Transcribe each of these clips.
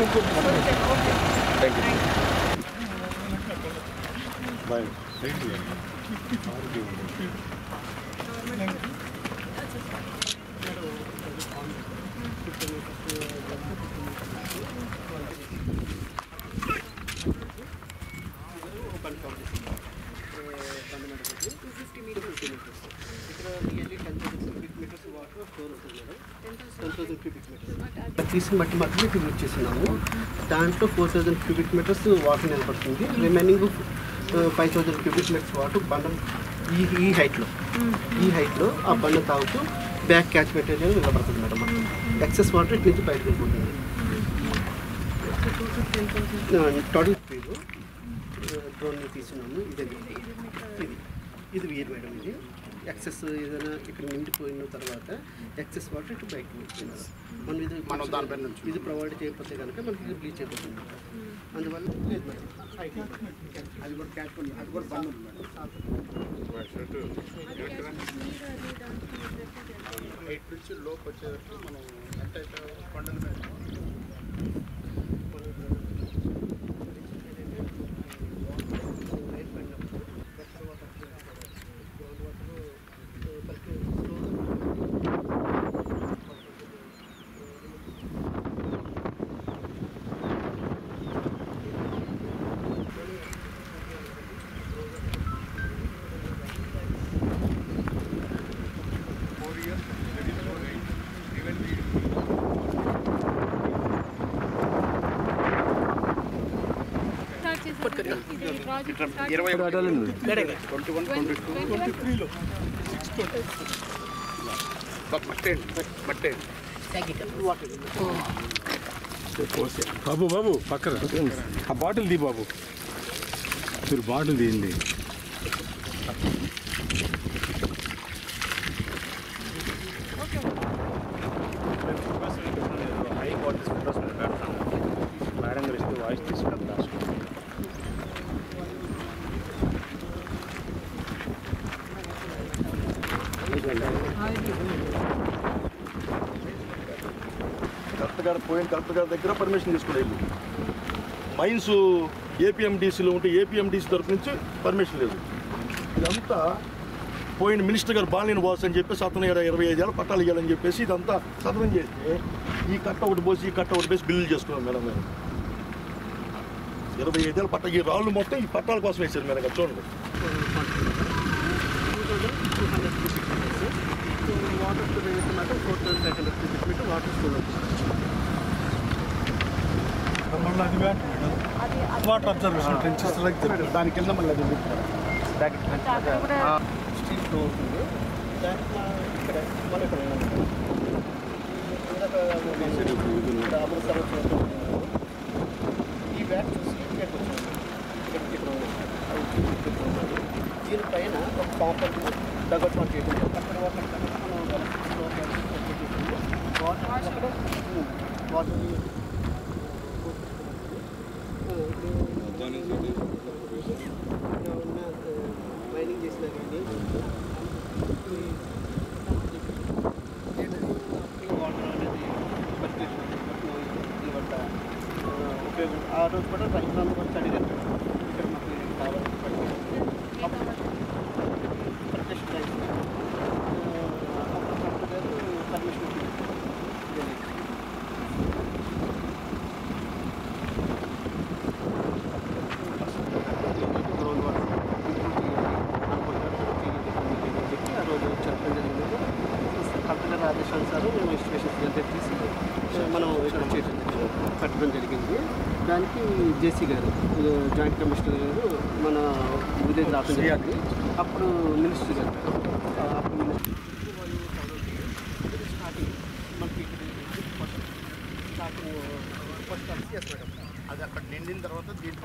తీసిన బట్టి మాత్రమే ట్యూబ్ చేస్తున్నాము. దాంట్లో 4000 క్యూబిక్ మీటర్స్ వాటర్ నిలబడుతుంది. రిమైనింగ్ 5000 క్యూబిక్ మీటర్స్ వాటర్ బండ ఈ హైట్లో ఆ బండ తాగుతూ బ్యాక్ క్యాచ్ మెటీరియల్ నిలబడుతుంది మేడం. ఎక్సెస్ వాటర్ ఇటు నుంచి బయటకు వెళ్ళిపోతుంది. టోటల్ స్పీడ్ డ్రోన్ తీసుకున్నాము. ఇది వేరు మేడం. ఇది ఎక్సెస్ ఏదైనా ఇక్కడ నిండిపోయిన తర్వాత ఎక్సెస్ వాటర్ ఇటు బయటకు వెళ్తుంది. మనం దానిపైన ఇది ప్రొవైడ్ చేయకపోతే కనుక మనకి ఇది బ్లీచ్ అయిపోతుంది. అందువల్ల లేదు మేడం. అది కూడా క్యాచ్ అది కూడా బంద్ ఉంది మేడం. 8 నుంచి లోపు వచ్చేటట్టు మనం ఎంత అయితే పండుగ బాబు బాబు పక్కన ఆ బాటిల్ ది బాబు మీరు బాటిల్ తీయండి. హై క్వాలిటీ ఫోటోస్ పెడతాము. మేడం గారు ఇస్తే వాయిస్ తీసుకుంటాం. కలెక్టర్ గారి దగ్గర పర్మిషన్ తీసుకుని వెళ్ళి మైన్స్ ఏపీఎండిసిలో ఉంటే ఏపీఎండిసి తరఫు నుంచి పర్మిషన్ లేదు. ఇదంతా పోయిన మినిస్టర్ గారు బాలిన వాస్ అని చెప్పేసి అతను 25 ఏళ్ళ పట్టాలు ఇవ్వాలని చెప్పేసి ఇదంతా సదనం చేస్తే ఈ కట్ట ఒకటి పోసి ఈ కట్ట ఒకటి పోసి బిల్లులు చేసుకున్నాం మేడం. మేము 25 ఏళ్ళ పట్ట ఈ రాళ్ళు మొత్తం ఈ పట్టాల కోసం వేసారు మేడం. గారు చూడండి. వాటర్ అబ్జర్వేషన్ ట్రెంచెస్ దాని కింద మళ్ళీ అది స్టీల్ ఫ్లో ఉంటుంది. దాంట్లో ఇక్కడ మన ఇక్కడ ఈ బ్యాగ్ చూసి ఇక్కడికి వచ్చాము. దీనిపైన ఒక కాంపౌండ్ డగట్ చేయడం అక్కడ వాటర్ మైనింగ్ చేసినా కానీ వాటర్ అనేది ఉపయోగం. ఆ రోజు కూడా రైతులందరూ కూడా స్టడీ చేస్తారు. ఇక్కడ మాకు కావాలి ప్రత్యక్ష రైతు పర్మిషన్ కలెక్టర్ ఆదేశానుసారం మేము ఇన్స్టిట్యూషన్స్ తీసి మనం ఇక్కడ కట్టడం జరిగింది. దానికి జేసీ గారు జాయింట్ కమిషనర్ గారు మన విలేజ్ రావడం జరిగింది. అప్పుడు మినిస్టర్ గారు అప్పుడు మినిస్టర్ స్టార్టింగ్ మనకి స్టార్టింగ్ ఫస్ట్ కలిసి మేడం అది అక్కడ నిండిన తర్వాత దీంట్లో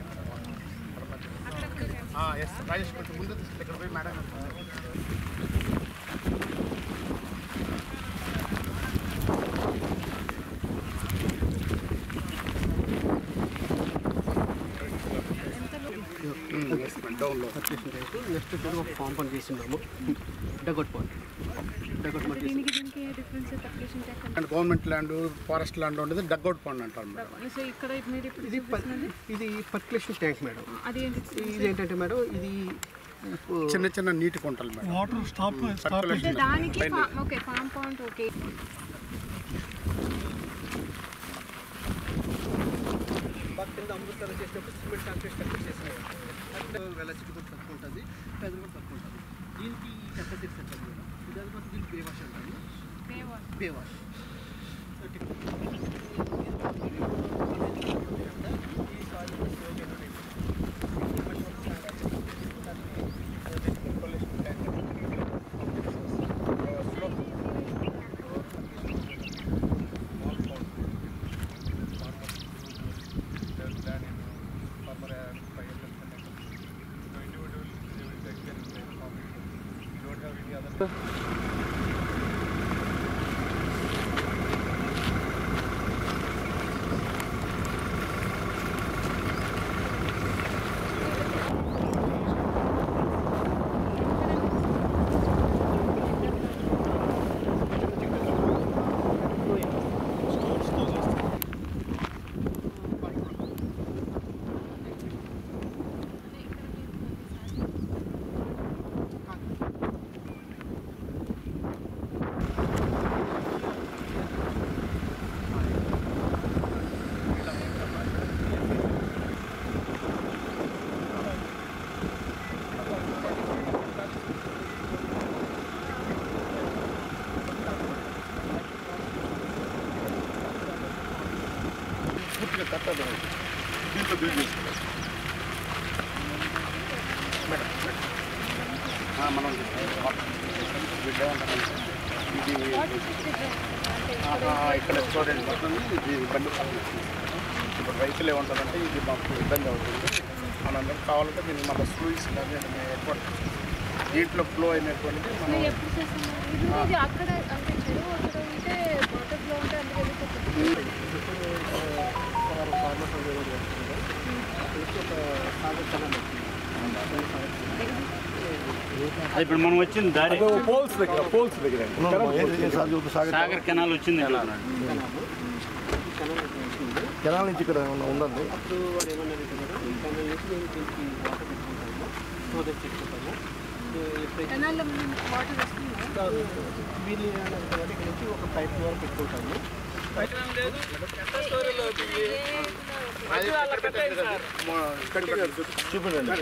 ఎస్ రాజేష్ కొంచెం ముందు తీసుకెళ్ళి ఇక్కడ పోయి మేడం డౌన్లో నెక్స్ట్ ఒక కాంపౌండ్ చేసినాము డగౌట్ పాయింట్ డగౌట్ మట్టి దీనికి difference percolation tank and government land forest land ఉండేది డగ్అవుట్ పాండ్ అంటారు మేడం. సో ఇక్కడ మీరు ఇప్పుడు ఇది పర్క్యులేషన్ ట్యాంక్ మేడం. అదేంటి ఇది ఏంటంటే మేడం ఇది చిన్న చిన్న నీటి కుంటలు మేడం. వాటర్ స్టాప్ దానికి ఓకే ఫామ్ పాయింట్ ఓకే. కింద అమృతాలు చేసినప్పుడు సిమెంట్ కాంక్రీట్ స్ట్రక్చర్ చేసినాయి. వెలాసిటీ కూడా తక్కువ ఉంటుంది, ప్రెజర్ కూడా తక్కువ ఉంటుంది. దీనికి ఈ కెపాసిటీ సెట్ మేడం. ఇది మాత్రం దీనికి బే వాష్ అంటారు. బే వాష్ పూర్తిగా కట్టదు దీంట్లో బిల్డ్ చేసుకుంటాం మనం ఇది ఇక్కడ స్టోరేజ్ పడుతుంది. ఇది బండి ఇప్పుడు రైతులు ఏమంటారంటే ఇది మాకు ఇబ్బంది అవుతుంది. మనందరం కావాలంటే దీన్ని మన స్లూయిస్ కానీ ఏర్పాటు దీంట్లో ఫ్లో అయినటువంటి మనం ఎప్పుడు చేస్తున్నారు ఇది అక్కడ అంటే చెరువు అక్కడ ఉంటే వాటర్ ఫ్లో ఉంటే అందులో ఇప్పుడు మనం వచ్చింది దారి పోల్స్ దగ్గర సాగర్ కెనాల్ వచ్చింది కెనాల్ నుంచి ఇక్కడ ఏమన్నా ఉందండి. అప్పుడు వాడు ఏమన్నారు మేడం, ఈ కెనాల్ నుంచి మేము దీనికి వాటర్ పెట్టుకుంటాము, స్టోరేజ్ చేసుకుంటాము. కెనాల్లో వాటర్ వస్తుందా? వీళ్ళు ఇక్కడ నుంచి ఒక పైప్ ద్వారా పెట్టుకుంటాము. చూపించండి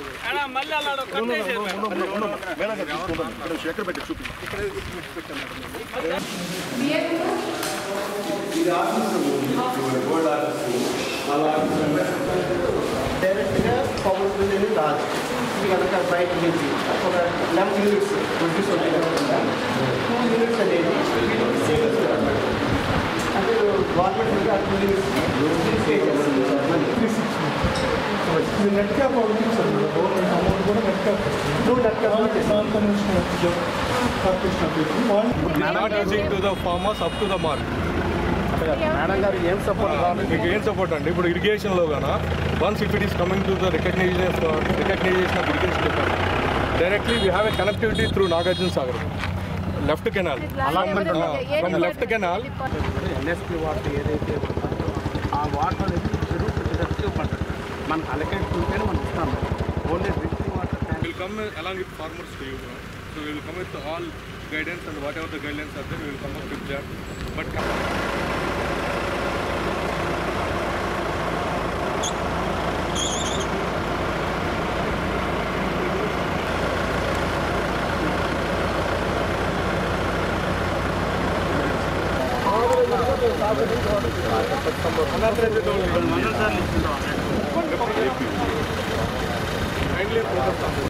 ఎక్కడ పెట్టి చూపించండి. ఇక్కడ పెట్టాము డైరెక్ట్గా పవర్ బిల్ రాదు. ఇది కనుక బయట నుంచి ఒక 11 యూనిట్స్ ప్రొడ్యూస్ అవుతాయి కాకుండా 2 యూనిట్స్ అనేది సేల్స్ అంటే గవర్నమెంట్ మీద 2 యూనిట్స్ పే చేస్తుంది. నెట్ క్యాప్ అవుతుంది సార్. గవర్నమెంట్ అమౌంట్ కూడా net cap not using to the farmers up to the mark. Madam గారు ఏం సపోర్ట్ కావాలి? మీకు ఏం సపోర్ట్ అండి? ఇప్పుడు ఇరిగేషన్లో గానా once if it is coming to the recognition of irrigation department directly we have a connectivity through Nagarjuna Sagar left canal from left canal. NSP water ఏదైతే ఉంటుందో ఆ వాటర్ అనేది చెరువు డైరెక్ట్గా పడుతుంది. మనకు అలకేట్ ఉంటేనే మనం ఇస్తాం. Only drinking water will come along with farmers to you. So we will come with all guidance and whatever the guidelines are there, we will come up with that. But kindly